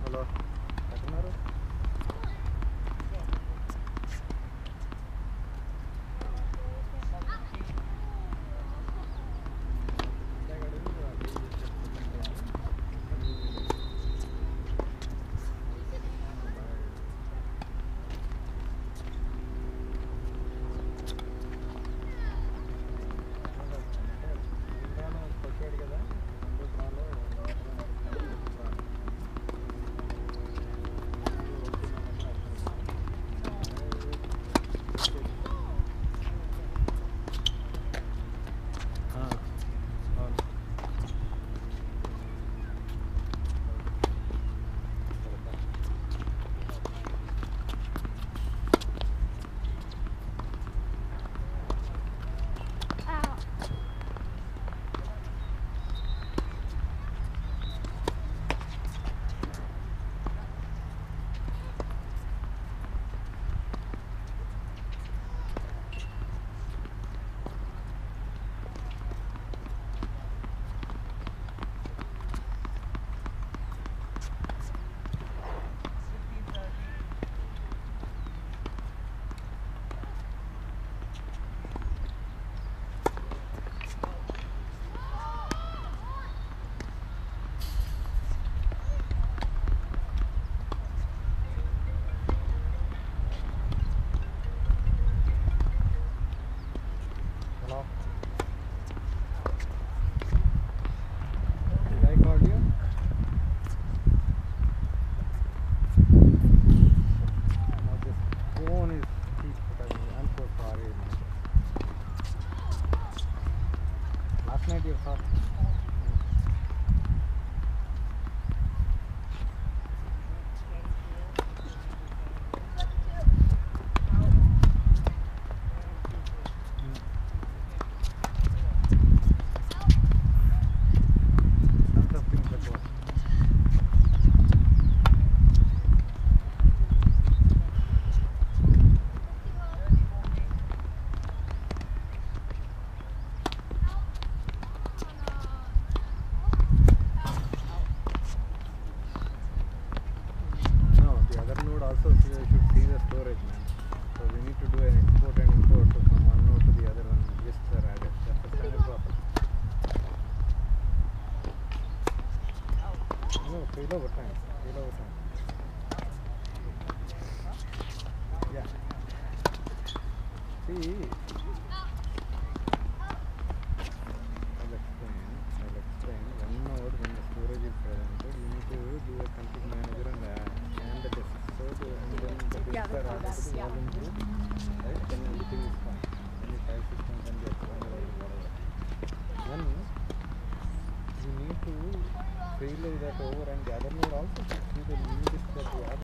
Hello. ఎక్కడున్నారు? Hello. Did I call you? No, this phone is I'm so sorry, man. Last night you saw. No, the other node also should see the storage, man. So we need to do an export and import from one node to the other one. Disks are added. That's the standard process. No, fail over time. Fail over time. Yeah. See, I'll explain. One node, when the storage is presented, you need to do a config manager and the disk. So, and then the disks are added to the volume group, right? Then everything is fine. Any file system can be expanded or whatever. Then you need to fail that over, and the other node also should see the new disk that you have.